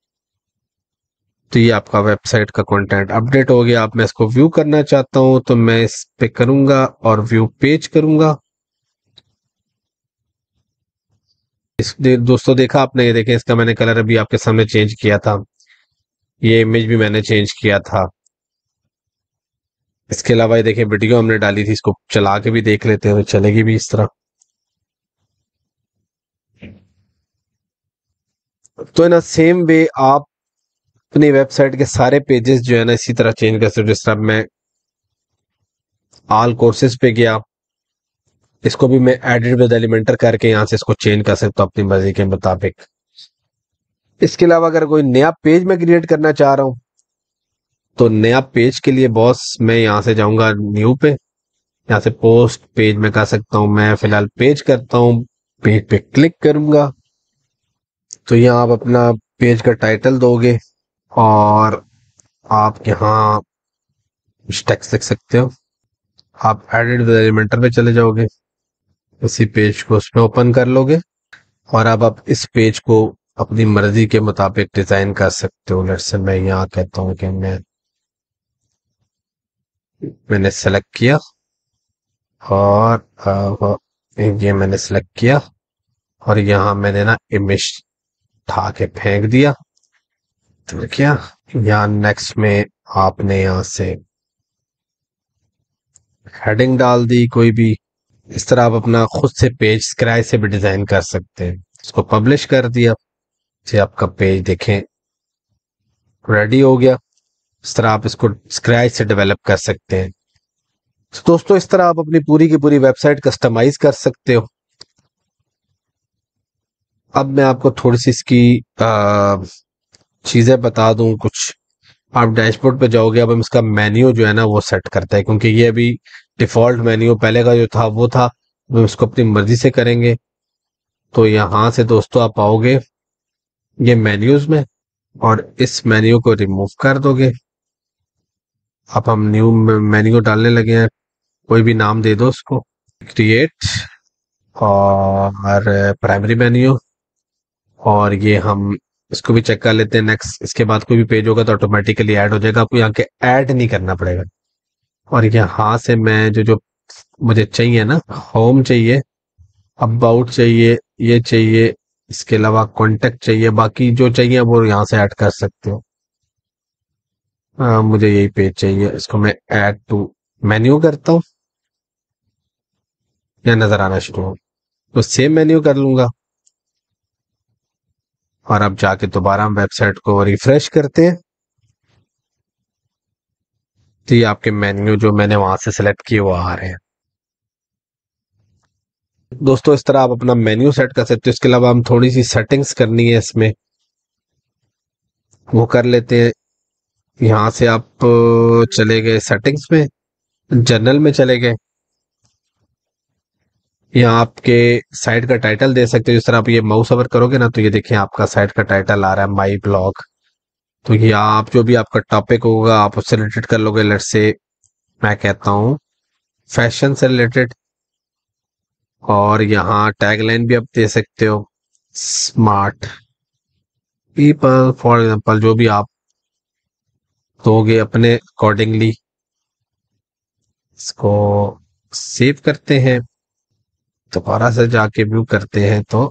तो ये आपका वेबसाइट का कंटेंट अपडेट हो गया। अब मैं इसको व्यू करना चाहता हूं तो मैं इस पे करूंगा और व्यू पेज करूंगा। इस दे, दोस्तों देखा आपने, ये देखें इसका मैंने कलर अभी आपके सामने चेंज किया था, ये इमेज भी मैंने चेंज किया था। इसके अलावा ये देखें वीडियो हमने डाली थी, इसको चला के भी देख लेते हैं तो चलेगी भी इस तरह। तो इन सेम वे आप अपनी वेबसाइट के सारे पेजेस जो है ना इसी तरह चेंज कर सकते हो। जिस तरह मैं ऑल कोर्सेज पे गया, इसको भी मैं एडिट विद एलिमेंटर करके यहाँ से इसको चेंज कर सकता हूँ अपनी मर्जी के मुताबिक। इसके अलावा अगर कोई नया पेज मैं क्रिएट करना चाह रहा हूँ तो नया पेज के लिए बॉस मैं यहाँ से जाऊंगा न्यू पे, यहाँ से पोस्ट पेज में कर सकता हूँ। मैं फिलहाल पेज करता हूँ, पेज पे क्लिक करूंगा तो यहाँ आप अपना पेज का टाइटल दोगे और आप यहाँ टेक्स्ट लिख सकते हो। आप एडिट विद एलिमेंटर पे चले जाओगे, इसी पेज को उसमें ओपन कर लोगे और अब आप इस पेज को अपनी मर्जी के मुताबिक डिजाइन कर सकते हो। लेट्स से मैं यहाँ कहता हूँ कि मैं मैंने सेलेक्ट किया और आ, ये मैंने सेलेक्ट किया और यहाँ मैंने ना इमेज उठा के फेंक दिया। तो क्या यहाँ नेक्स्ट में आपने यहाँ से हेडिंग डाल दी कोई भी। इस तरह आप अपना खुद से पेज स्क्रैच से भी डिजाइन कर सकते हैं। इसको पब्लिश कर दिया, से आपका पेज देखें रेडी हो गया। इस तरह आप इसको स्क्रैच से डेवलप कर सकते हैं। तो दोस्तों इस तरह आप अपनी पूरी की पूरी वेबसाइट कस्टमाइज कर सकते हो। अब मैं आपको थोड़ी सी इसकी चीजें बता दूं कुछ। आप डैशबोर्ड पे जाओगे, अब हम इसका मेन्यू जो है ना वो सेट करते हैं, क्योंकि ये अभी डिफॉल्ट मेन्यू पहले का जो था वो था, हम इसको अपनी मर्जी से करेंगे। तो यहाँ से दोस्तों आप आओगे ये मेन्यूज में और इस मेन्यू को रिमूव कर दोगे। अब हम न्यू मेन्यू डालने लगे हैं, कोई भी नाम दे दो उसको, क्रिएट और प्राइमरी मेन्यू, और ये हम इसको भी चेक कर लेते हैं नेक्स्ट। इसके बाद कोई भी पेज होगा तो ऑटोमेटिकली ऐड हो जाएगा, आपको यहाँ के ऐड नहीं करना पड़ेगा। और यहाँ से मैं जो जो मुझे चाहिए ना, होम चाहिए, अबाउट चाहिए, ये चाहिए, इसके अलावा कॉन्टेक्ट चाहिए, बाकी जो चाहिए वो यहाँ से ऐड कर सकते हो। आ, मुझे यही पेज चाहिए, इसको मैं ऐड टू मेन्यू करता हूँ, या नजर आना शुरू हो तो सेम मेन्यू कर लूंगा। और अब जाके दोबारा हम वेबसाइट को रिफ्रेश करते हैं तो ये आपके मेन्यू जो मैंने वहां से सिलेक्ट किए वो आ रहे हैं। दोस्तों इस तरह आप अपना मेन्यू सेट कर सकते हो। इसके अलावा हम थोड़ी सी सेटिंग्स करनी है इसमें, वो कर लेते हैं। यहाँ से आप चले गए सेटिंग्स में, जनरल में चले गए, यहाँ आपके साइट का टाइटल दे सकते हो। जिस तरह आप ये माउस ओवर करोगे ना तो ये देखिए आपका साइट का टाइटल आ रहा है माई ब्लॉग। तो ये आप जो भी आपका टॉपिक होगा आप उससे रिलेटेड कर लोगे। लेट्स से मैं कहता हूँ फैशन से रिलेटेड, और यहाँ टैगलाइन भी आप दे सकते हो, स्मार्ट पीपल फॉर एग्जांपल, जो भी आप दोगे अपने अकॉर्डिंगली। इसको सेव करते हैं, दोबारा से जाके व्यू करते हैं तो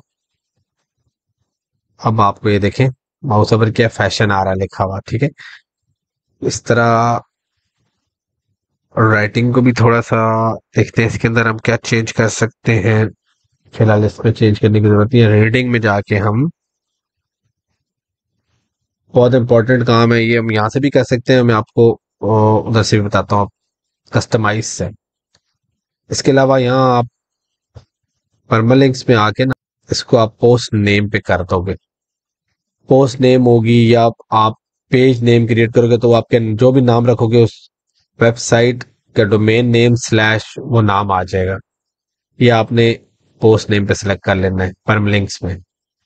अब आपको ये देखें माउस ओवर किया, फैशन आ रहा है लिखा हुआ, ठीक है। इस तरह राइटिंग को भी थोड़ा सा देखते हैं, इसके अंदर हम क्या चेंज कर सकते हैं। फिलहाल इसमें चेंज करने की जरूरत नहीं है। रीडिंग में जाके हम, बहुत इंपॉर्टेंट काम है ये, हम यहाँ से भी कर सकते हैं, मैं आपको उधर से भी बताता हूँ कस्टमाइज से। इसके अलावा यहाँ आप परमालिंक्स में आके ना इसको आप पोस्ट नेम पे कर दोगे। पोस्ट नेम होगी या आप पेज नेम क्रिएट करोगे तो आपके जो भी नाम रखोगे उस वेबसाइट का डोमेन नेम स्लैश वो नाम आ जाएगा। ये आपने पोस्ट नेम पे सिलेक्ट कर लेना है परमलिंक्स में,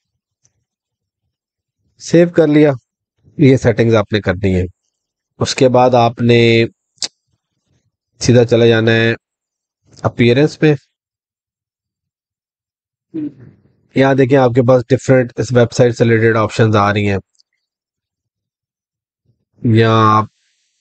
सेव कर लिया। ये सेटिंग्स आपने करनी है। उसके बाद आपने सीधा चला जाना है अपीयरेंस में, यहाँ देखिए आपके पास डिफरेंट इस वेबसाइट से रिलेटेड ऑप्शंस आ रही हैं। यहाँ आप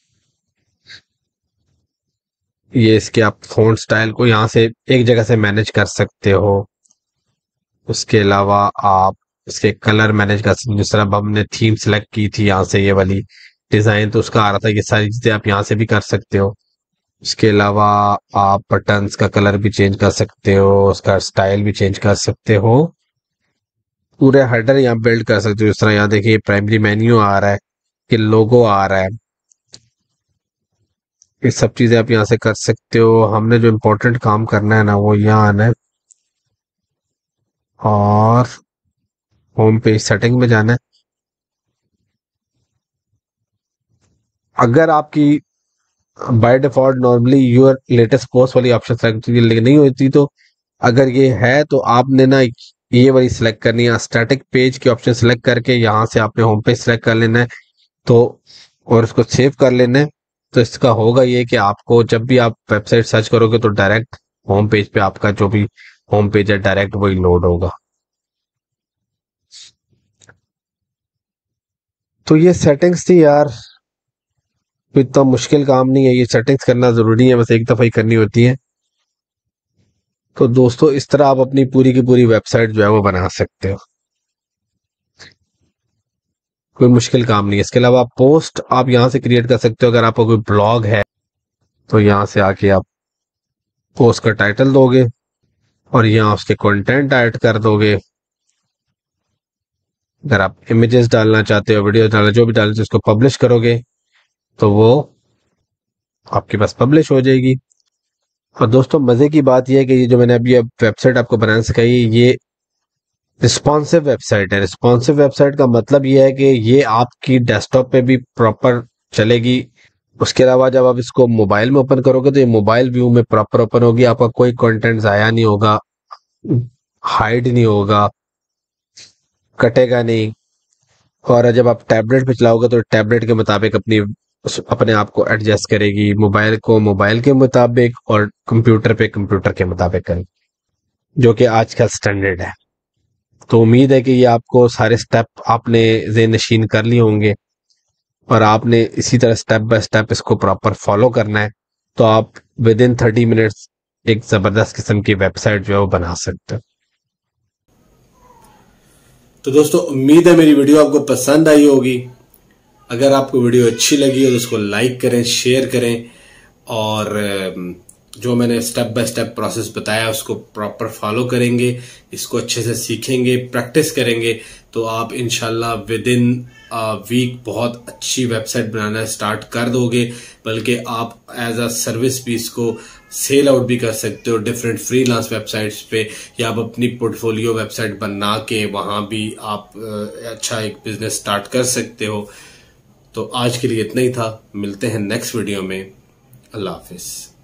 ये इसके आप फ़ॉन्ट स्टाइल को यहाँ से एक जगह से मैनेज कर सकते हो। उसके अलावा आप इसके कलर मैनेज कर सकते हो। जिस तरह अब हमने थीम सेलेक्ट की थी यहाँ से ये वाली डिज़ाइन, तो उसका आ रहा था, ये सारी चीज़ें आप यहाँ से भी कर सकते हो। उसके अलावा आप बटन्स का कलर भी चेंज कर सकते हो, उसका स्टाइल भी चेंज कर सकते हो, पूरे हेडर यहाँ बिल्ड कर सकते हो। इस तरह यहाँ देखिए प्राइमरी मेन्यू आ रहा है, कि लोगो आ रहा है, ये सब चीजें आप यहाँ से कर सकते हो। हमने जो इम्पोर्टेंट काम करना है ना वो यहाँ आना है और होम पेज सेटिंग में जाना है। अगर आपकी by default normally your latest post वाली ऑप्शन सेलेक्ट लेकिन नहीं होती, तो अगर ये है तो आपने ना ये वाली सिलेक्ट करनी है, स्टैटिक पेज की ऑप्शन सेलेक्ट करके यहाँ से आपने होम पेज सेलेक्ट कर लेना है, तो और उसको सेव कर लेना है। तो इसका होगा ये कि आपको जब भी आप वेबसाइट सर्च करोगे तो डायरेक्ट होम पेज पे आपका जो भी होम पेज है डायरेक्ट वही लोड होगा। तो ये सेटिंग्स थी यार, तो इतना मुश्किल काम नहीं है, ये सेटिंग्स करना जरूरी है, बस एक दफा ही करनी होती है। तो दोस्तों इस तरह आप अपनी पूरी की पूरी वेबसाइट जो है वो बना सकते हो, कोई मुश्किल काम नहीं है। इसके अलावा पोस्ट आप यहाँ से क्रिएट कर सकते हो। अगर आपका कोई ब्लॉग है तो यहाँ से आके आप पोस्ट का टाइटल दोगे और यहाँ उसके कंटेंट ऐड कर दोगे। अगर आप इमेजेस डालना चाहते हो, वीडियो डालना, जो भी डालना चाहते हो, उसको पब्लिश करोगे तो वो आपके पास पब्लिश हो जाएगी। और दोस्तों मजे की बात यह है कि ये जो मैंने अभी अब वेबसाइट आपको बनाना सिखाई, ये रिस्पॉन्सिव वेबसाइट है। रिस्पॉन्सिव वेबसाइट का मतलब ये है कि ये आपकी डेस्कटॉप पे भी प्रॉपर चलेगी। उसके अलावा जब आप इसको मोबाइल में ओपन करोगे तो ये मोबाइल व्यू में प्रॉपर ओपन होगी, आपका कोई कंटेंट जाया नहीं होगा, हाइड नहीं होगा, कटेगा नहीं। और जब आप टैबलेट पे चलाओगे तो टैबलेट के मुताबिक अपनी अपने आप को एडजस्ट करेगी, मोबाइल को मोबाइल के मुताबिक और कंप्यूटर पे कंप्यूटर के मुताबिक करेगी, जो कि आज का स्टैंडर्ड है। तो उम्मीद है कि ये आपको सारे स्टेप आपने ज़हन नशीन कर लिए होंगे और आपने इसी तरह स्टेप बाय स्टेप इसको प्रॉपर फॉलो करना है, तो आप विद इन थर्टी मिनट्स एक ज़बरदस्त किस्म की वेबसाइट जो है वो बना सकते हो।
तो दोस्तों उम्मीद है मेरी वीडियो आपको पसंद आई होगी। अगर आपको वीडियो अच्छी लगी हो तो उसको लाइक करें, शेयर करें और जो मैंने स्टेप बाय स्टेप प्रोसेस बताया उसको प्रॉपर फॉलो करेंगे, इसको अच्छे से सीखेंगे, प्रैक्टिस करेंगे, तो आप इंशाल्लाह विद इन वीक बहुत अच्छी वेबसाइट बनाना स्टार्ट कर दोगे। बल्कि आप एज अ सर्विस भी इसको सेल आउट भी कर सकते हो डिफरेंट फ्रीलांस वेबसाइट्स पे, या आप अपनी पोर्टफोलियो वेबसाइट बना के वहां भी आप अच्छा एक बिजनेस स्टार्ट कर सकते हो। तो आज के लिए इतना ही था, मिलते हैं नेक्स्ट वीडियो में। अल्लाह हाफिज।